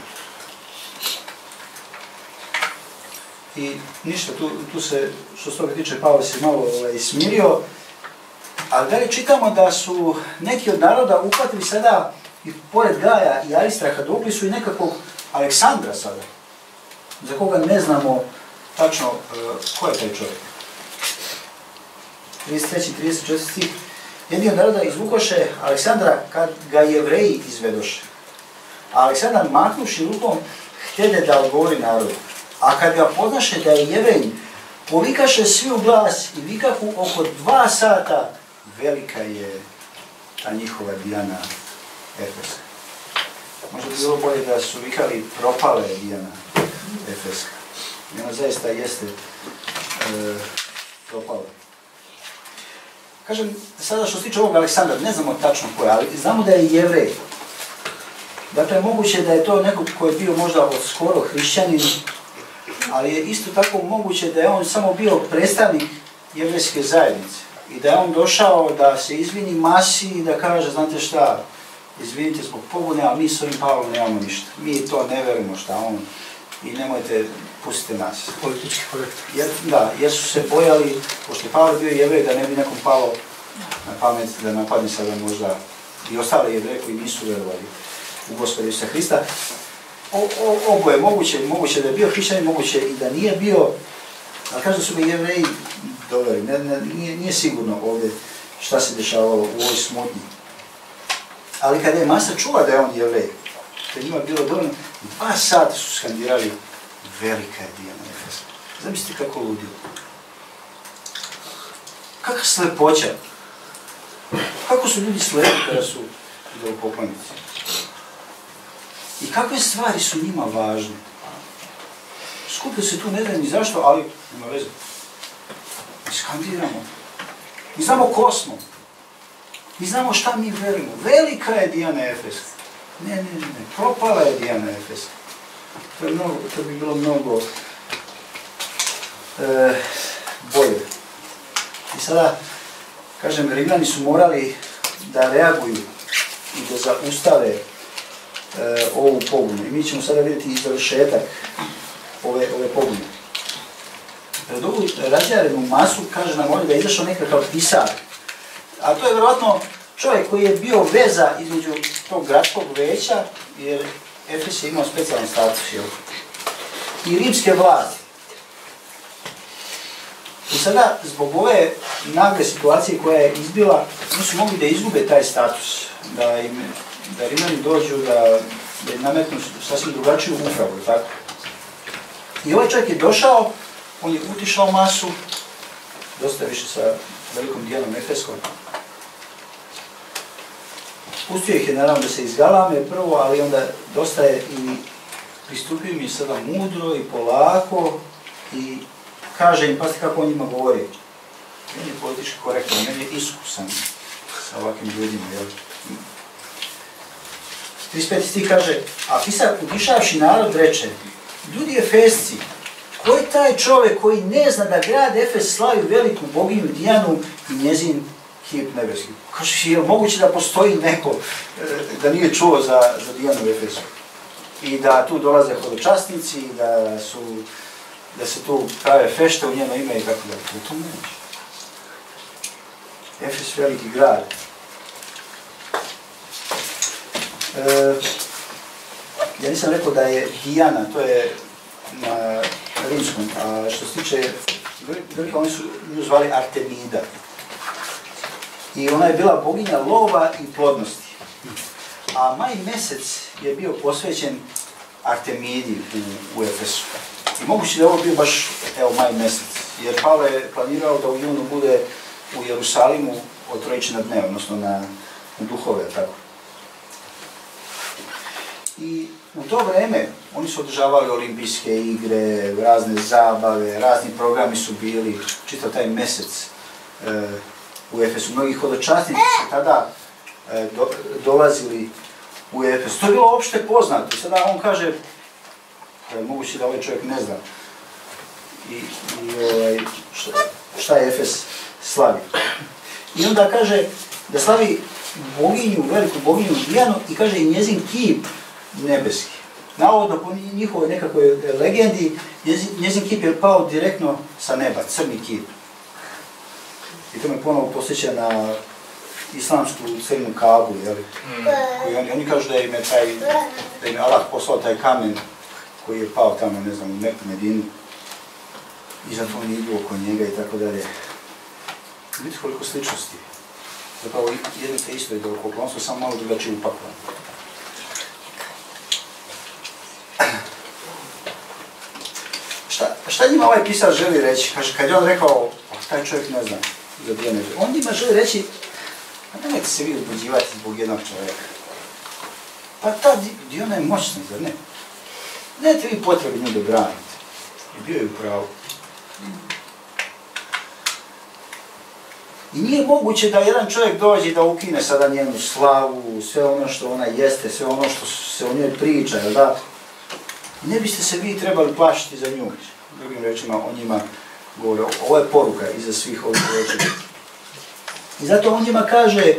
I ništa, tu se, što se toga tiče, Pavle se malo smirio, ali dalje čitamo da su neki od naroda uhvatili sada i pored Gaja i Aristraha dobili su i nekakvog Aleksandra sada, za koga ne znamo tačno ko je taj čovjek. 33. i 34. stih. Jedni od naroda izvukoše Aleksandra kad ga Jevreji izvedoše. A Aleksandar maknuši rukom htjede da odgovori narodu. A kad ga poznaše da je Jevrej, povikaše svi u glas i vikahu oko 2 sata, velika je ta njihova Dijana Efeska. Možda bi bilo bolje da su vikali propale Dijana Efeska. I ona zaista jeste propala. Kažem, sada što se tiče ovog Aleksandra, ne znamo tačno ko je, ali znamo da je Jevrej. Dakle, moguće da je to neko ko je bio možda od skoro hrišćanin, ali je isto tako moguće da je on samo bio predstavnik jevrejske zajednice i da je on došao da se izvini masi i da kaže, znate šta, izvinite zbog pobune, ali mi s ovim Pavlom nemamo ništa. Mi to ne verujemo šta on i nemojte, pustite nas. Politički korektor. Jer su se bojali, pošto je Pavle bio Jevrej, da ne bi nekom palo na pamet da napadne sada možda i ostale Jevreje koji nisu verovali u Gospoda Isusa Hrista. Oboje, moguće da je bio hrišćanin, moguće i da nije bio, ali kažu da su ga Jevreji doveli. Nije sigurno ovdje šta se dešavalo u ovoj smutnji. Ali kada je masa čula da je on Jevrej, to je njima bilo dovoljno, 2 sata su skandirali velika je Dijana Efeska. Zamislite kako ludilo. Kakva slepoća. Kako su ljudi slepi kada su idolopoklonici. I kakve stvari su njima važne. Skupio se tu, ne znam ni zašto, ali nema veze. Mi skandiramo. Mi znamo ko smo. Mi znamo šta mi verimo. Velika je Dijana Efeska. Ne. Propala je Dijana Efeska. To bi bilo mnogo bolje. I sada, kažem, Rimljani su morali da reaguju i da zaustave ovu pobunu. I mi ćemo sada vidjeti i završetak ove pobune. Pred ovu razjarenu masu, kaže nam ovdje da je izašao nekakav pisar. A to je vjerojatno čovjek koji je bio veza između tog gradskog veća, jer Efes je imao specijalan status, i rimske vlasti. I sada, zbog ove nagle situacije koja je izbila, oni su mogli da izgube taj status, da Rimljani dođu, da im nametnu sasvim drugačiju upravu, tako? I ovaj čovjek je došao, on je utišao masu, dosta više sa velikom Dijanom Efeskom. Pustio ih je naravno da se izgalame prvo, ali onda dosta je i pristupio im je sada mudro i polako i kaže im, pazite kako on njima govori. On je politički korektan, on je iskusan sa ovakvim ljudima, jel? 35. stih kaže, a pisar utišavši narod reče, ljudi Efesci, ko je taj čovjek koji ne zna da grad Efes slavi veliku boginju Dijanu i njezin kip nebeski? Kaže, je li moguće da postoji neko da nije čuo za Dijanu Efesu? I da tu dolaze hodočasnici, da se tu prave fešte u njeno ime i tako da. To neće. Efes veliki grad. Ja nisam rekao da je Dijana, to je na rimskom, a što se tiče Grka, oni su nju zvali Artemida. I ona je bila boginja lova i plodnosti. A maj mesec je bio posvećen Artemidi u Efesu. I moguće da je ovo bio baš, maj mesec, jer Pavle je planirao da u junu bude u Jerusalimu od 3 na dne, odnosno na duhove, tako. I u to vreme oni su održavali olimpijske igre, razne zabave, razni programi su bili, čitav taj mesec u Efesu. Mnogi hodočasnici su tada dolazili u Efes. To je bilo opšte poznato. Sada on kaže, moguće da ovaj čovjek ne zna šta je Efes slavi. I onda kaže da slavi boginju, veliku boginju Dijanu i kaže i njezin kip nebeski. Navodno, po njihovoj nekakvoj legendi, njezin kip je pao direktno sa neba, crni kip. I to me ponovo posjeća na islamsku crnu Kabu, jeli? Oni kažu da im je Allah poslao taj kamen koji je pao tamo, ne znam, u Meku, Medinu. I zato on idu oko njega i tako dalje. Vidite koliko sličnosti. Zapravo jedno te isto je da poklonstvo, samo malo drugačije upakovano. Šta njima ovaj pisar želi reći? Kaže, kad je on rekao, taj čovjek ne zna za Dijanu Efesu, on njima želi reći, nemojte se vi uzbuđivati zbog jednog čovjeka. Pa ta Dijana je moćna, zar ne? Nemate vi potrebi nju da branite. I bio je u pravu. I nije moguće da jedan čovjek dođe da ukine sada njenu slavu, sve ono što ona jeste, sve ono što se o njoj priča, jel da? Ne biste se vi trebali plašiti za nju. Drugim rečima, o njima govore. Ovo je poruka iza svih ovih reči. I zato on njima kaže,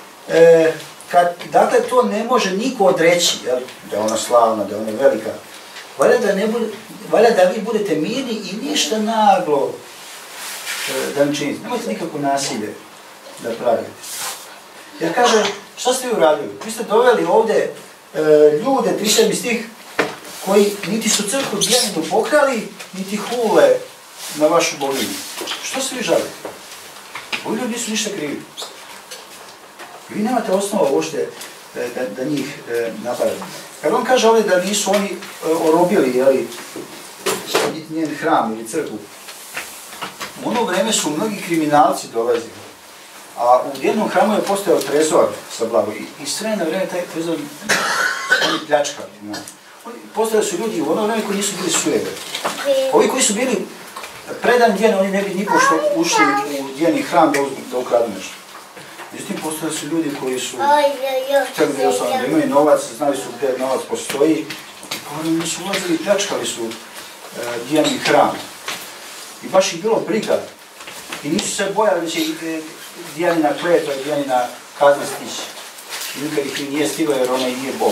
dakle to ne može niko odreći, jel? Da je ona slavna, da je ona velika. Valja da vi budete mirni i ništa naglo da vam činite. Nemojte nikako nasilje da pravite. Jer kaže, šta ste vi uradili? Vi ste doveli ovdje ljude, 37 stih, koji niti su crkvu Dijanu pokrali, niti hule na vašu boginju. Što se vi žalite? Ovi ljudi nisu ništa krivi. Vi nemate osnova uopšte da njih napadate. Kad on kaže ovdje da nisu oni orobili, jeli, njen hram ili crkvu, u ono vreme su mnogi kriminalci dolazili, a u jednom hramu je postojao trezor sa blagom i sve na vreme taj trezor oni pljačkali. Postojali su ljudi u ono vreme koji nisu bili sujevi. Ovi koji su bili predan djene, oni ne bi niko što ušli u djeni hram da ukradu nešto. Međutim, postojali su ljudi koji su htjeli da imaju novac, znali su gdje novac postoji i povremeno su ulazili i pljačkali su djeni hram. I baš ih bilo briga. I nisu se bojali da će djenina kletva i djenina kazna stići. I nikad ih nije stigla jer ona i nije Bog.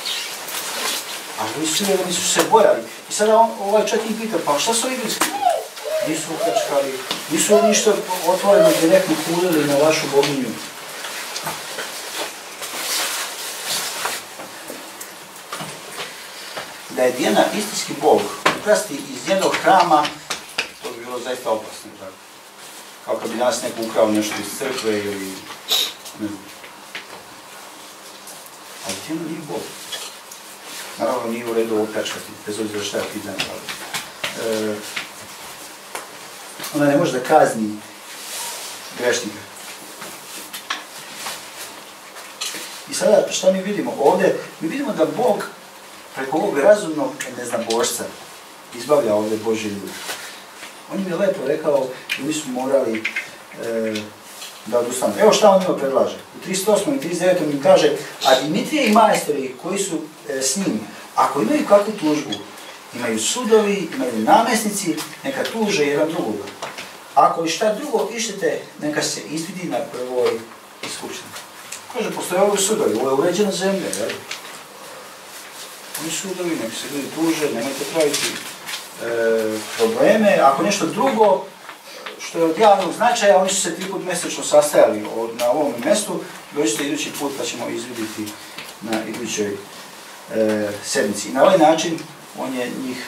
A oni su se bojali. I sada ovaj čovjek ih pita, pa šta su ovi bili? Nisu upljačkali, nisu ništa otvoreno direktno kulili na vašu boginju. Da je Dijana istinski Bog, ukrasti iz jednog hrama, to bi bilo zaista opasno. Tako? Kao kad bi danas neko ukrao nešto iz crkve ili ne znam. Ali Dijana nije Bog. Naravno nije u redu opljačkati, bez obzira šta je pitanje. Ona ne može da kazni grešnika. I sada što mi vidimo ovdje? Mi vidimo da Bog preko ovog razumnog neznabošca izbavlja ovdje Božje ljude. On im je lepo rekao i mi smo morali da odustanu. Evo šta on njima predlaže. U 38. i 39. im kaže, a Dimitrije i majstori koji su s njim, ako imaju kakvu tužbu, imaju sudovi, imaju namjesnici, neka tuže jedan drugoga. Ako i šta drugo pišete, neka se izvidi na prvoj skupštini. Kaže, postoje ovi sudovi, ovo je uređena zemlja, jel? Oni sudovi, neka se ljudi tuže, nemojte praviti probleme. Ako nešto drugo, što je od javnog značaja, oni su se 3 put mjesečno sastajali na ovom mjestu, dođite idući put pa ćemo izviditi na idućoj sedmici. I na ovaj način on je njih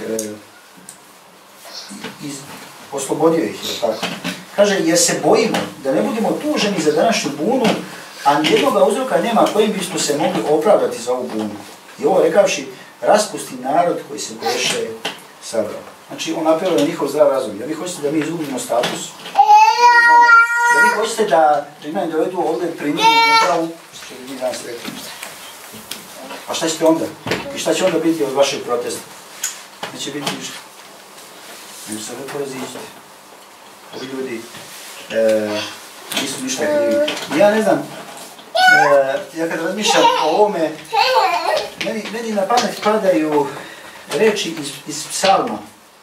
oslobodio ih, je tako? Kaže, jer se bojimo da ne budemo tuženi za današnju bunu, a nijednoga uzroka nema kojim bismo se mogli opravdati za ovu bunu. I ovo rekavši, raspusti narod koji se greše sabrao. Znači, on apeluje na njihov zdrav razum. Da vi hoćete da mi izgubimo status? Da vi hoćete da imaju dovedu ovdje primjenu upravu? Što bi mi danas rekli. A šta ćete onda? I šta će onda biti od vašeg protesta? Neće biti ništa. Neće se lepo raziđati. Ovi ljudi nisu ništa krivi. Ja ne znam, ja kad razmišljam o ovome, meni na pamet padaju reči iz psalma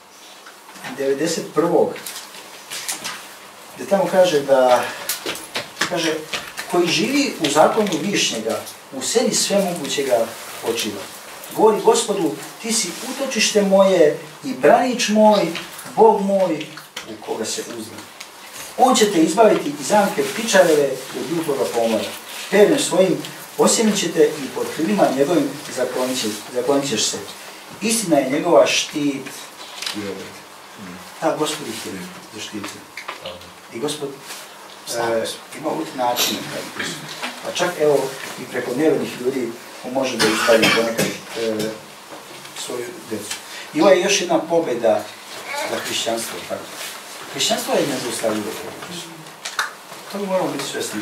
91. gdje tamo kaže da, kaže, koji živi u zakonu višnjega, u seni svemogućega počiva. Govori Gospodu, ti si utočište moje i branič moj, Bog moj, u koga se uzme. On će te izbaviti iz zamke ptičareve i od ljutoga pomora. Perjem svojim osjenit ćete i pod krilima njegovim zaklonit ćeš se. Istina je njegova štit i obrat. Ta Gospod ih je zaštitio. I Gospod ima uvijek načine. Pa čak evo i preko nevjernih ljudi on može da izbavi ponekad svoju djecu. I ovo je još jedna pobjeda za hrišćanstvo. Tako. Hrišćanstvo je nezaustavljivo. Toga moramo biti svjesni.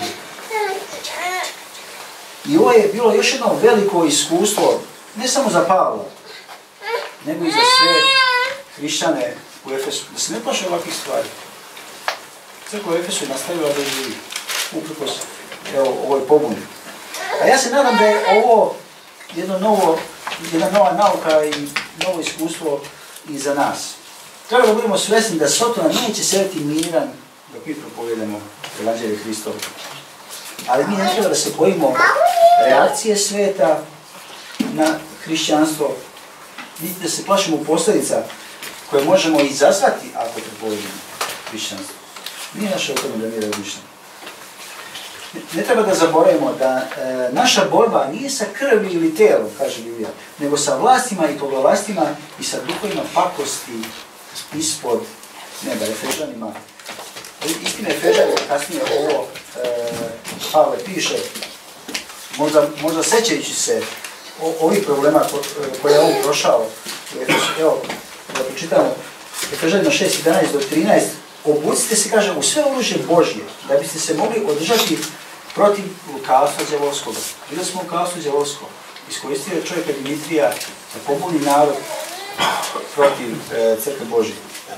I ovo je bilo još jedno veliko iskustvo, ne samo za Pavla, nego i za sve hrišćane u Efesu. Da se ne plaše ovakvih stvari. Crkva u Efesu je nastavila da živi, uprkos ovoj pobuni. A ja se nadam da je ovo jedna nova nauka i novo iskustvo i za nas. Treba da budemo svjesni da Sotona neće sedeti miran dok mi propovedamo Evanđelje Hristovo. Ali mi ne treba da se bojimo reakcije sveta na hrišćanstvo, niti da se plašimo posljedica koje možemo izazvati ako propovedamo hrišćanstvo. Nije naše o tome da mi razmišljamo. Ne treba da zaboravimo da naša borba nije sa krvi ili telom, kaže Biblija, nego sa vlastima i poglavastima i sa duhovima pakosti ispod neba, Efežanima. Istina Efežanima, kasnije ovo Pavle piše, možda sećajući se ovih problema koje je on prošao, evo, da pročitamo, Efežanima 6:11 do 13, obucite se, kaže, u sve oružje Božje, da biste se mogli održati protiv lukavstva đavolskoga. Vidjeli smo lukavstvo đavolsko. Iskoristio je čovjeka Dimitrija da pobuni narod protiv crkve Božje.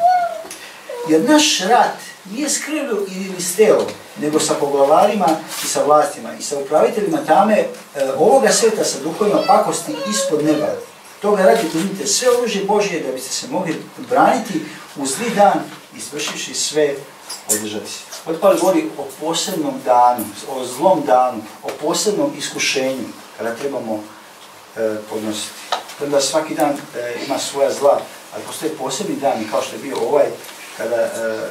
Jer naš rat nije s krvlju ili s telom, nego sa poglavarima i sa vlastima i sa upraviteljima tame ovoga sveta sa duhovima pakosti ispod neba. Toga radi uzmite sve oružje Božje da biste se mogli braniti u zli dan i svršivši sve održati se. Ovdje Pavle govori o posebnom danu, o zlom danu, o posebnom iskušenju kada trebamo podnositi. Premda svaki dan ima svoja zla, ali postoje posebni dani kao što je bio ovaj kada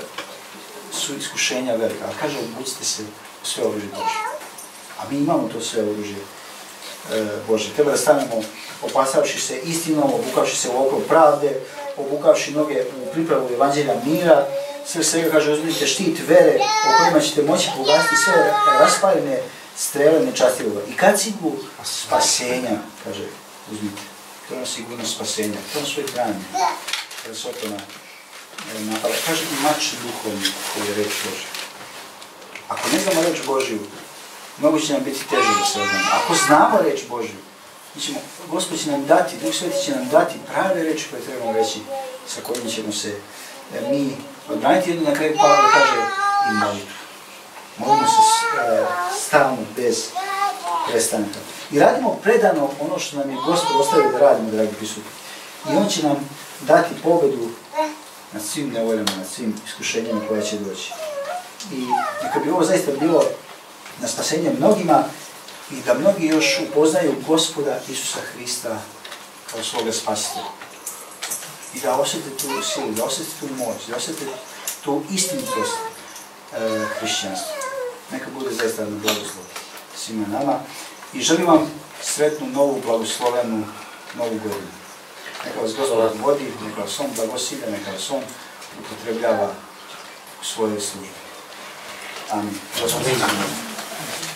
su iskušenja velika. Ali kaže, obucite se u sve oružje Božje. A mi imamo to sve oružje Božje. Treba da stanemo opasavši se istinom, obukavši se u okrov pravde, obukavši noge u pripravu evanđelja mira. Sve svega kaže, uzmite štit vere o kojima ćete moći pogasiti sve raspaljene strele nečastivoga. I kaciglu spasenja, kaže, uzmite. To je ono sigurno spasenja. To je ono svoj branje. Kada se otona napada. Kaže i mač duhovni koji je reč Božja. Ako ne znamo reč Božju, mnogo će nam biti teže da se oznamo. Ako znamo reč Božju, Gospod će nam dati, Duh Sveti će nam dati prave reči koje trebamo reći, sa kojim ćemo se mi odbraniti. Jedno na kraju Pavle kaže i molitvu. Molimo se stalno, bez prestanka. I radimo predano ono što nam je Gospod ostavio da radimo, dragi prisutni. I on će nam dati pobedu nad svim nevoljama, nad svim iskušenjima koja će doći. I neka bi ovo zaista bilo na spasenje mnogima i da mnogi još upoznaju Gospoda Isusa Hrista kao svoga spasitelja. I da osjete tu silu, da osjete tu moć, da osjete tu istinitost hrišćanstva. Neka bude zaista na blagoslov svima nama. I želim vam sretnu, novu, blagoslovenu, novu godinu. Neka vas Gospod vodi, neka vas on blagosilja, neka vas on upotrebljava u svojoj službi. Amin.